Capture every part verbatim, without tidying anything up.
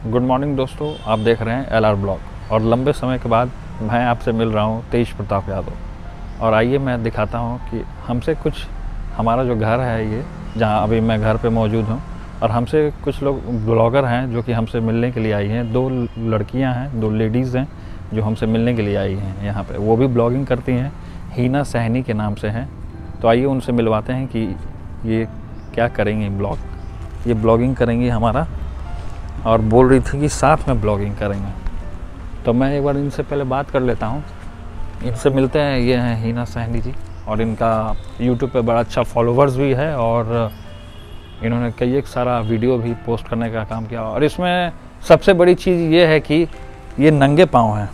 Good morning दोस्तों, आप देख रहे हैं एल आर ब्लॉग और लंबे समय के बाद मैं आपसे मिल रहा हूं तेज प्रताप यादव। और आइए मैं दिखाता हूं कि हमसे कुछ हमारा जो घर है ये जहां अभी मैं घर पे मौजूद हूं, और हमसे कुछ लोग ब्लॉगर हैं जो कि हमसे मिलने के लिए आई हैं। दो लड़कियां हैं, दो लेडीज़ हैं जो हमसे मिलने के लिए आई हैं यहाँ पे। वो भी ब्लॉगिंग करती हैं, हीना सहनी के नाम से हैं। तो आइए उनसे मिलवाते हैं कि ये क्या करेंगी ब्लॉग, ये ब्लॉगिंग करेंगी हमारा, और बोल रही थी कि साथ में ब्लॉगिंग करेंगे। तो मैं एक बार इनसे पहले बात कर लेता हूँ, इनसे मिलते हैं। ये हैं हीना सहनी जी, और इनका यूट्यूब पे बड़ा अच्छा फॉलोवर्स भी है, और इन्होंने कई एक सारा वीडियो भी पोस्ट करने का काम किया। और इसमें सबसे बड़ी चीज़ ये है कि ये नंगे पाँव हैं,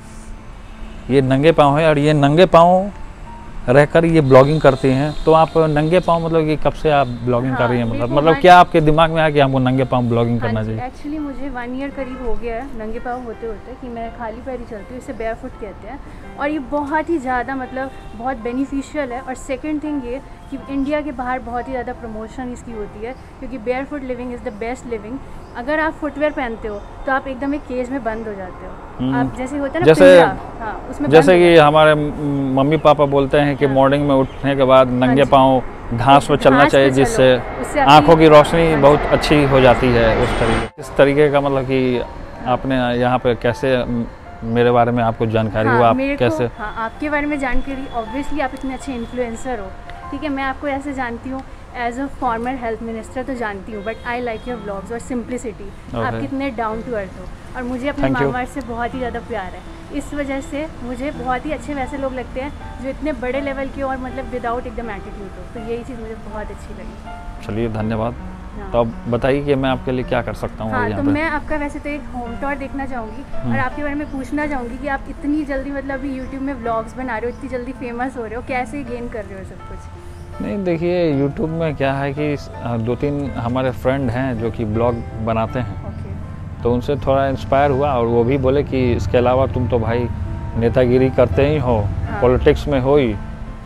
ये नंगे पाँव हैं, और ये नंगे पाँव रहकर ये ब्लॉगिंग करती हैं। तो आप नंगे पाँव मतलब कि कब से आप ब्लॉगिंग हाँ, कर रही हैं? मतलब मतलब क्या आपके दिमाग में आया कि हमको नंगे पाँव ब्लॉगिंग करना चाहिए? एक्चुअली मुझे वन ईयर करीब हो गया है नंगे पाँव होते होते कि मैं खाली पैर ही चलती हूँ, इसे बेयर फुट कहते हैं। और ये बहुत ही ज़्यादा मतलब बहुत बेनिफिशियल है। और सेकेंड थिंग ये कि इंडिया के बाहर बहुत ही ज़्यादा प्रमोशन इसकी होती है, क्योंकि barefoot living is the best living. अगर आप फुटवेयर पहनते हो तो आप एकदम एक केज में बंद हो जाते हो। आप जैसे होता है ना जैसे हाँ, उसमें जैसे कि हमारे मम्मी पापा बोलते हैं कि हाँ। मॉर्निंग में उठने के बाद नंगे पाँव घास पर चलना चाहिए, जिससे आंखों की रोशनी बहुत अच्छी हो जाती है। उस तरीके इस तरीके का मतलब कि आपने यहाँ पे कैसे मेरे बारे में आपको जानकारी हाँ, हुआ, आप कैसे? हाँ, आपके बारे में जानकारी, ऑब्वियसली आप इतने अच्छे इन्फ्लुएंसर हो, ठीक है। मैं आपको ऐसे जानती हूँ as a former health minister तो जानती हूँ, but I like your vlogs और सिंप्लिसिटी। okay. आप कितने डाउन टू अर्थ हो, और मुझे अपने मामा से बहुत ही ज़्यादा प्यार है। इस वजह से मुझे बहुत ही अच्छे वैसे लोग लगते हैं जो इतने बड़े लेवल के और मतलब विदाउट एकदम एटीट्यूड हो। तो यही चीज़ मुझे बहुत अच्छी लगी। चलिए धन्यवाद। हाँ। तो अब बताइए कि मैं आपके लिए क्या कर सकता हूँ? हाँ, तो मैं आपका वैसे तो एक होम टूर देखना चाहूँगी, और आपके बारे में पूछना चाहूँगी कि आप इतनी जल्दी मतलब अभी यूट्यूब में व्लॉग्स बना रहे हो, इतनी जल्दी फेमस हो रहे हो, कैसे गेन कर रहे हो सब कुछ? नहीं, देखिए यूट्यूब में क्या है कि दो तीन हमारे फ्रेंड हैं जो कि ब्लॉग बनाते हैं। okay. तो उनसे थोड़ा इंस्पायर हुआ, और वो भी बोले कि इसके अलावा तुम तो भाई नेतागिरी करते ही हो, हाँ। पॉलिटिक्स में हो ही,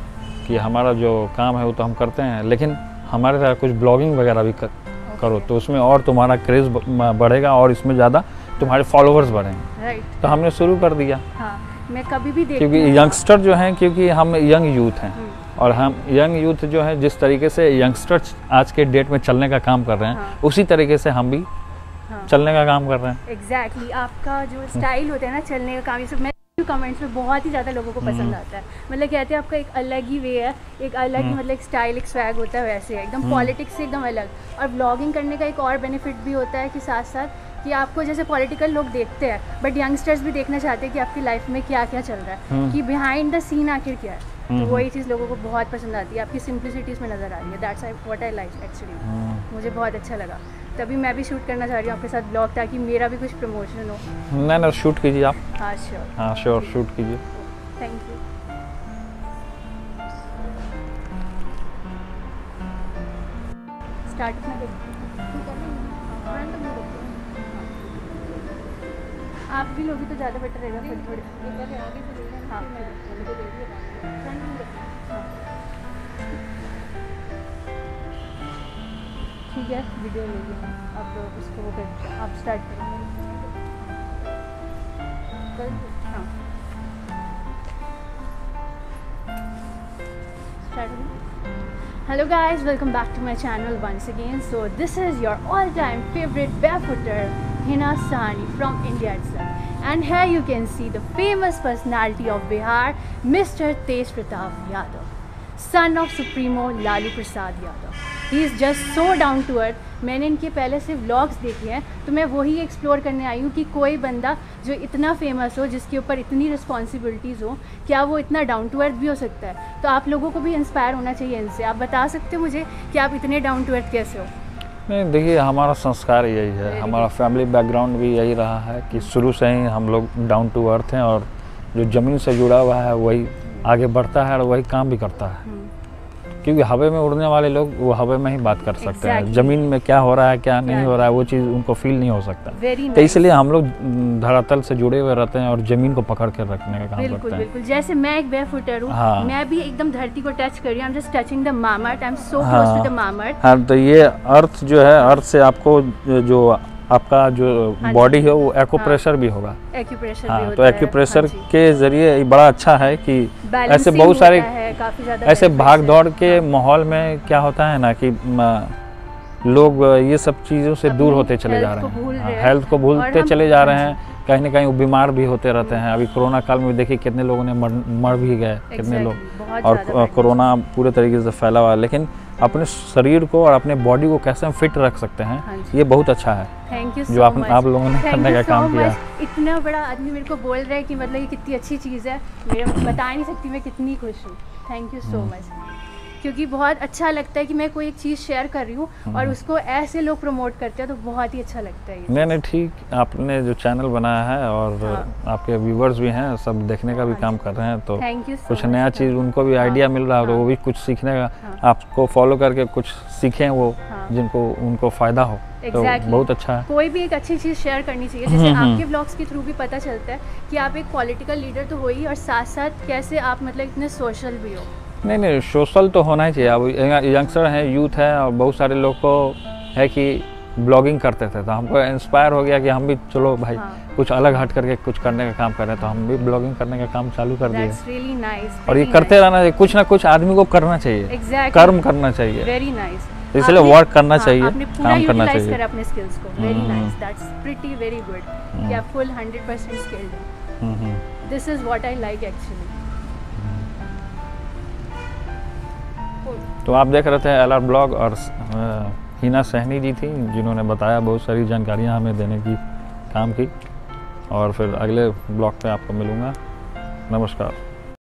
कि हमारा जो काम है वो तो हम करते हैं, लेकिन हमारे तरह कुछ ब्लॉगिंग वगैरह भी कर, okay. करो, तो उसमें और तुम्हारा क्रेज़ बढ़ेगा और इसमें ज़्यादा तुम्हारे फॉलोअर्स बढ़ेंगे। right. तो हमने शुरू कर दिया। हाँ, मैं कभी भी देखती क्योंकि यंगस्टर जो हैं, क्योंकि हम यंग यूथ हैं, और हम यंग यूथ जो है जिस तरीके से यंगस्टर्स आज के डेट में चलने का काम कर रहे हैं, हाँ। उसी तरीके से हम भी हाँ। चलने का काम कर रहे हैं। Exactly exactly. आपका जो स्टाइल होता है ना चलने का काम, ये सब मैं कमेंट्स में बहुत ही ज़्यादा लोगों को पसंद आता है। मतलब कहते हैं आपका एक अलग ही वे है, एक अलग ही मतलब एक स्टाइल, एक स्वैग होता है, वैसे एकदम पॉलिटिक्स से एकदम अलग। और ब्लॉगिंग करने का एक और बेनिफिट भी होता है कि साथ साथ कि आपको जैसे पॉलिटिकल लोग देखते हैं, बट यंगस्टर्स भी देखना चाहते हैं कि आपकी लाइफ में क्या क्या चल रहा है, कि बिहाइंड द सीन आखिर क्या है। तो वही चीज़ लोगों को बहुत पसंद आती है, आपकी सिंप्लिसिटी इसमें नज़र आ रही है। That's what I like actually. मुझे बहुत अच्छा लगा, तभी मैं भी शूट करना चाह रही हूँ आपके साथ ब्लॉग, ताकि मेरा भी कुछ प्रमोशन हो। नहीं ना, शूट कीजिए आप। हाँ श्योर, हाँ श्योर, शूट कीजिए। Thank you. स्टार्ट में आप भी लोगी तो ज़्यादा बेटर रहेगा। थोड़ी थोड़ी हाँ, ठीक है, वीडियो ले लिया आप उसको वो करते हैं, आप स्टार्ट करेंगे। हाँ, start. Hello guys, welcome back to my channel once again. So this is your all-time favorite barefooter Hina Sahni from India itself, and here you can see the famous personality of Bihar, Mister Tej Pratap Yadav, son of Supremo Lalu Prasad Yadav. He is just so down to earth. मैंने इनके पहले से vlogs देखे हैं, तो मैं वही explore करने आई हूँ कि कोई बंदा जो इतना फेमस हो, जिसके ऊपर इतनी रिस्पॉन्सिबिलिटीज़ हो, क्या वो इतना डाउन टू अर्थ भी हो सकता है? तो आप लोगों को भी इंस्पायर होना चाहिए इनसे। आप बता सकते हो मुझे कि आप इतने डाउन टू अर्थ कैसे हो? नहीं, देखिए हमारा संस्कार यही है, हमारा फैमिली बैकग्राउंड भी यही रहा है कि शुरू से ही हम लोग डाउन टू अर्थ हैं, और जो ज़मीन से जुड़ा हुआ है वही आगे बढ़ता है और वही काम भी करता है। क्योंकि हवा में उड़ने वाले लोग वो हवा में ही बात कर सकते exactly. हैं। ज़मीन में क्या हो रहा है क्या नहीं yeah. हो रहा है वो चीज़ उनको फील नहीं हो सकता। nice. तो इसलिए हम लोग धरातल से जुड़े हुए रहते हैं और ज़मीन को पकड़ कर रखने का काम बिल्कुल, करते हैं। बिल्कुल, जैसे मैं एक बेयरफुटर हूँ, हाँ. मैं भी एकदम धरती को टच कर रही हूँ। I'm just touching the mammoth. I'm so close to the mammoth. हाँ, तो ये अर्थ जो है, अर्थ से आपको जो आपका जो हाँ बॉडी जी। है वो एक्यूप्रेशर हाँ। भी होगा। एक्यूप्रेशर हाँ, भी होता तो है। एक्यूप्रेशर हाँ जी। के ज़रिए बड़ा अच्छा है कि ऐसे बैलेंसिंग बहुत सारे होता है, काफ़ी ज़्यादा ऐसे benefits भाग है। दौड़ के हाँ। माहौल में क्या होता है ना कि म, लोग ये सब चीज़ों से दूर अपनी होते चले जा health रहे को भूल हैं, रहे हैं। हेल्थ को और भूलते हम- चले जा हाँ रहे जी। हैं, कहीं ना कहीं वो बीमार भी होते रहते हैं। अभी कोरोना काल में देखिए कितने लोगों ने मर, मर भी गए, कितने लोग, Exactly, बहुत और ज़्यादा कोरोना पूरे तरीके से फैला हुआ है। लेकिन अपने शरीर को और अपने बॉडी को कैसे हम फिट रख सकते हाँ हैं, जी। ये बहुत अच्छा है थैंक यू जो सो आप मच। आप लोगों ने करने का काम किया। इतना बड़ा आदमी मेरे को बोल रहा है कि मतलब ये कितनी अच्छी चीज़ है, मैं बता नहीं सकती मैं कितनी खुश हूँ। थैंक यू सो मच, क्योंकि बहुत अच्छा लगता है कि मैं कोई एक चीज़ शेयर कर रही हूँ और उसको ऐसे लोग प्रमोट करते हैं, तो बहुत ही अच्छा लगता है ये। नहीं नहीं ठीक, आपने जो चैनल बनाया है और हाँ। आपके व्यूवर्स भी हैं, सब देखने का भी हाँ काम जी। कर रहे हैं, तो थैंक यू सो कुछ मच। नया चीज़ उनको भी हाँ। आइडिया मिल रहा है, तो हाँ। वो भी कुछ सीखने का, हाँ। आपको फॉलो करके कुछ सीखें वो, हाँ। जिनको उनको फ़ायदा हो, तो Exactly. बहुत अच्छा है। कोई भी एक अच्छी चीज़ शेयर करनी चाहिए। जैसे आपके व्लॉग्स के थ्रू भी पता चलता है कि आप एक पॉलिटिकल लीडर तो हो ही, और साथ साथ कैसे आप मतलब इतने सोशल भी हो। नहीं नहीं सोशल तो होना ही चाहिए। अब यंगस्टर हैं, यूथ है, और बहुत सारे लोग को है कि ब्लॉगिंग करते थे, तो हमको इंस्पायर हो गया कि हम भी चलो भाई हाँ। कुछ अलग हट करके कुछ करने का काम कर रहे हैं, तो हम भी ब्लॉगिंग करने का काम चालू कर दिए। That's really nice, और ये very करते nice. रहना चाहिए, कुछ ना कुछ आदमी को करना चाहिए, Exactly. कर्म करना चाहिए, Very nice. इसलिए आपने- वर्क करना हाँ, चाहिए, आपने पूरा काम करना utilize चाहिए। करा अपने स्किल्स को। Very hmm. Nice, that's pretty very good कि आप फुल हंड्रेड परसेंट स्किल्ड हैं। Hmm, hmm. This is what I like actually. तो आप देख रहे थे एल आर ब्लॉग, और अ, हिना सहनी जी थी जिन्होंने बताया, बहुत सारी जानकारियाँ हमें देने की काम की। और फिर अगले ब्लॉग पे आपको मिलूँगा। नमस्कार।